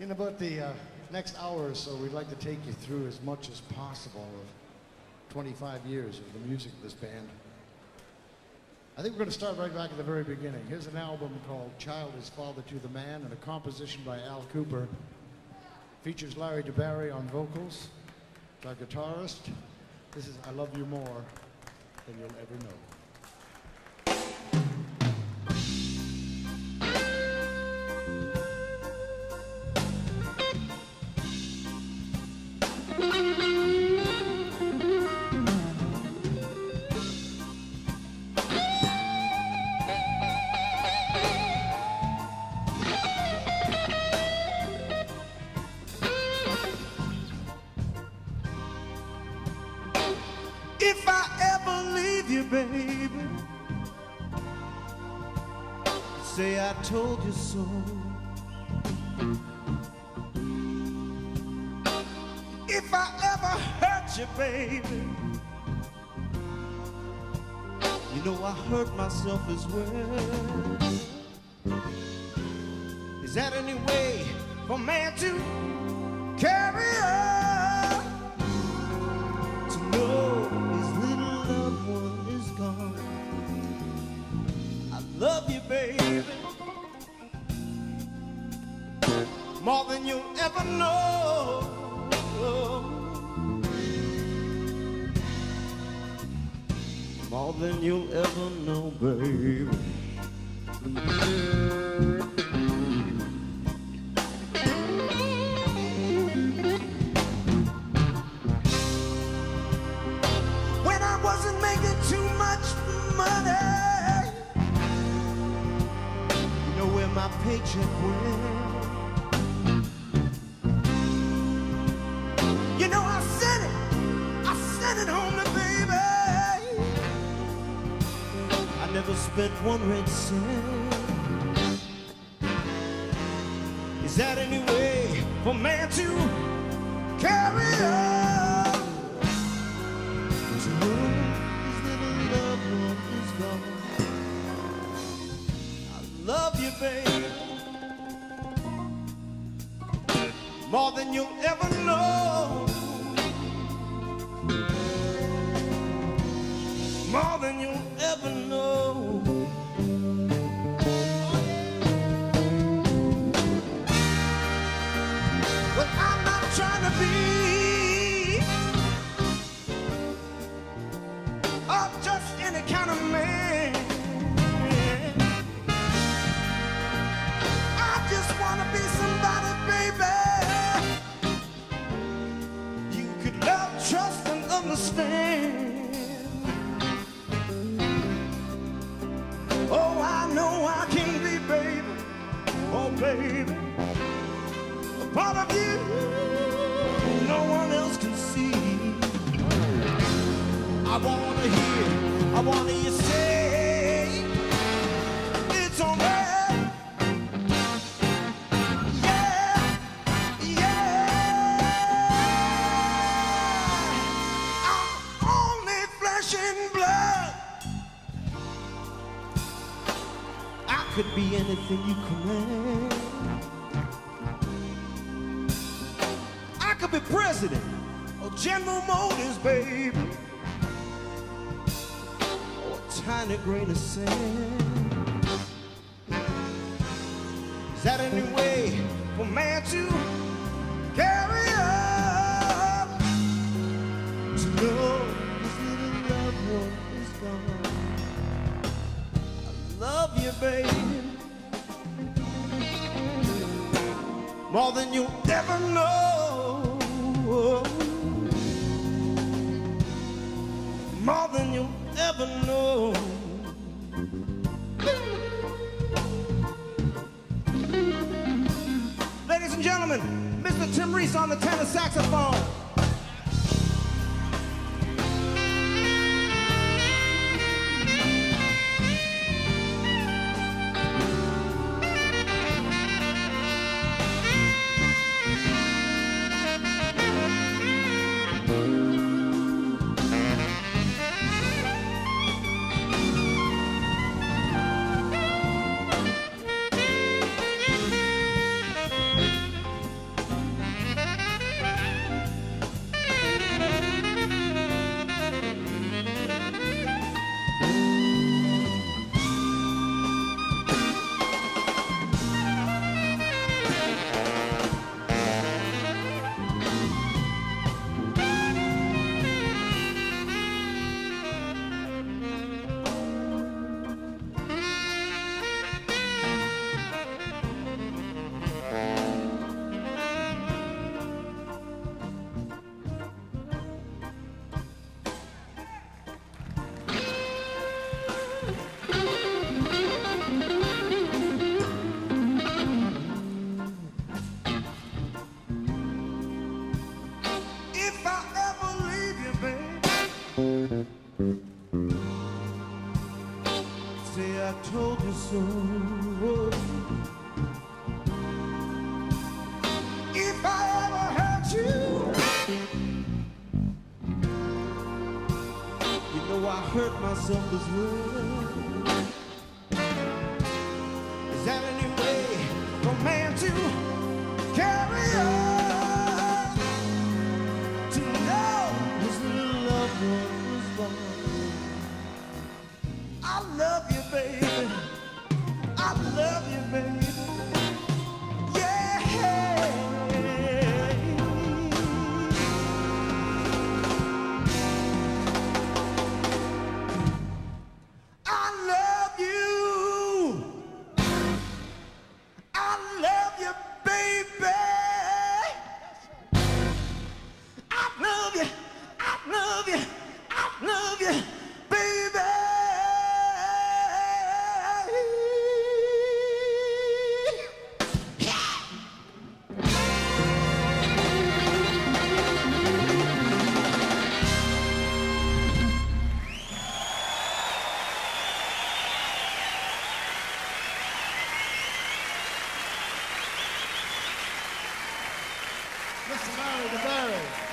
In about the next hour or so, we'd like to take you through as much as possible of 25 years of the music of this band. I think we're going to start right back at the very beginning. Here's an album called Child is Father to the Man, and a composition by Al Cooper. Features Larry DeBarry on vocals, our guitarist. This is I Love You More Than You'll Ever Know. If I ever leave you, baby, say I told you so. If I ever hurt you, baby, you know I hurt myself as well. Is that any way for man to carry on? To know his little loved one is gone. I love you, baby, more than you'll ever know. More than you'll ever know, baby. When I wasn't making too much money, you know where my paycheck went. You know I sent it home to baby. I never spent one red cent. Is that any way for man to carry on? To know his little loved one is gone. I love you, baby, more than you'll ever know. More than you'll ever know. But I'm not trying to be just any kind of man. I just want to be somebody, baby, you could love, trust, and understand. Oh, I know I can be, baby, oh, baby, a part of you no one else can see. I wanna hear you say it's on me. Yeah, yeah, I'm only flesh and blood. I could be anything you command. I could be president or General Motors, baby, or a tiny grain of sand. Is that any way for man to carry on? To know his little loved one is gone. Love you, baby, more than you'll ever know. More than you'll ever know. Ladies and gentlemen, Mr. Tim Reese on the tenor saxophone. soul. If I ever hurt you, you know I hurt myself as well. Is that any way for a man to carry on, to know his little loved one was born? I love you, baby. I love you, baby. Mr. Larry DeBarry.